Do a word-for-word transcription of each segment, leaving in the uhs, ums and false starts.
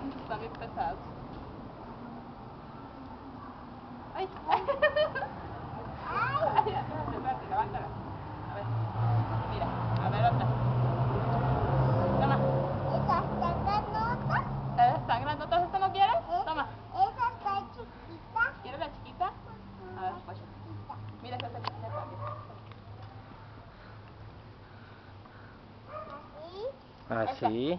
Están bien pesados. ¡Ay! ¡Ay! Espérate, levántala. A ver. Mira, a ver otra. Toma. ¿Esa está grandota? ¿Están grandotas? ¿Esta no quieres? Toma. Esa está chiquita. ¿Quieres la chiquita? A ver, pues. Mira, esa está chiquita también. ¿Así? ¿Así?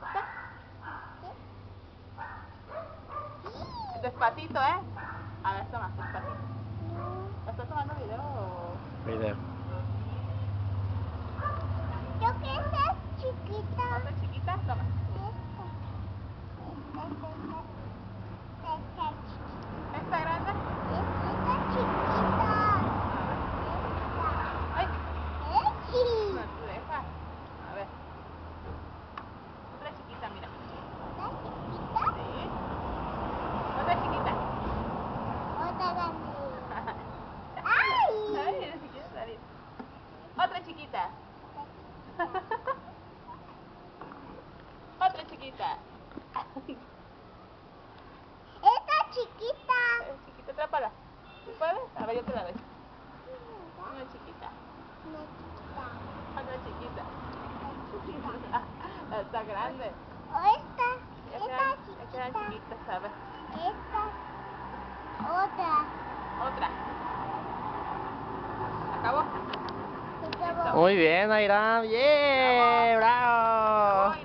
Despacito, ¿eh? A ver, toma, despacito. ¿Estás tomando video o...? Video. Yo que esa es chiquita. ¿Esta chiquita? Toma. Esta. Esta, esta, esta, esta chiquita. ¿Esta grande? Esta chiquita. ¡Ay! ¡Ey! No te deja. A ver. Otra chiquita, mira. ¿Esta chiquita? Sí. Otra chiquita. Otra grande. Ay, ¡Ay! ni siquiera salir. Otra chiquita. Otra chiquita. Esta chiquita. Eh, chiquita, atrápala. ¿Sí puedes? A ver, yo te la doy. Una chiquita. Una chiquita. Otra chiquita. Está grande. O esta. Ya Esta quedan, ya quedan chiquita. chiquitas, a ver. Esta. Otra. Otra. ¿Acabó? Se acabó. Muy bien, Airam. ¡Yeah! ¡Bravo!